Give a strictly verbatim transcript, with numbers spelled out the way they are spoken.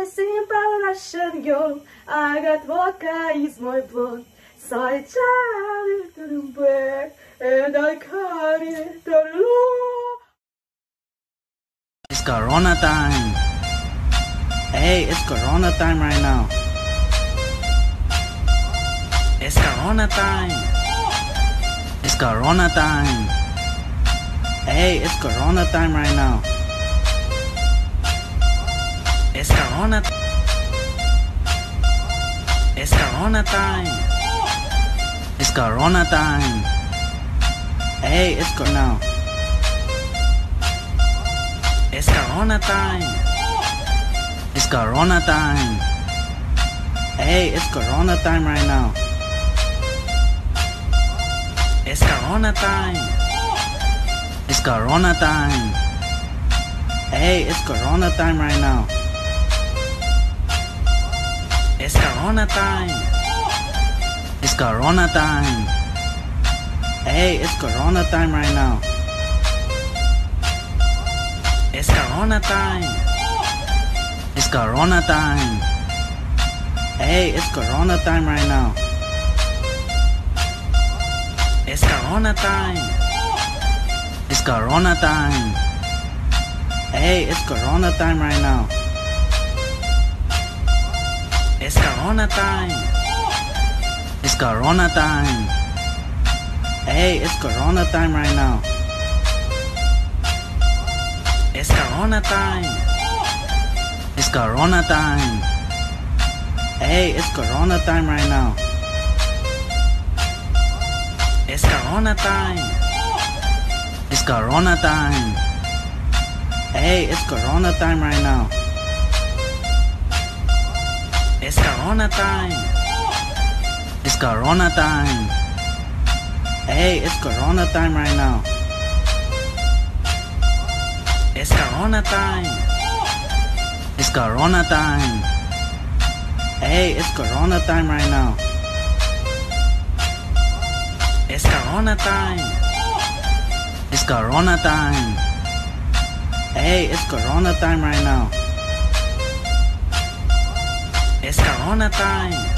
simple Russian girl. I got vodka is my blood. So I traveled to the back and I carried the law. It's Corona time. Hey, it's Corona time right now. It's Corona time. It's Corona time. Hey, it's Corona time right now. It's Corona. It's Corona time. It's Corona time. Hey, it's Corona. It's Corona time. It's Corona time. Hey, it's Corona time right now. It's Corona time. It's Corona time. Hey, it's Corona time right now. It's Corona time. It's Corona time. Hey, it's Corona time right now. It's Corona time. It's Corona time. Hey, it's Corona time right now. It's Corona time. It's Corona time. Hey, it's Corona time right now. It's Corona time. It's Corona time. Hey, it's Corona time right now. It's Corona time. It's Corona time. Hey, it's Corona time right now. It's Corona time. It's Corona time. Hey, it's Corona time right now. It's Corona time. It's Corona time. Hey, it's Corona time right now. It's Corona time. It's Corona time. Hey, it's Corona time right now. It's Corona time. It's Corona time. Hey, it's Corona time right now. It's Corona time.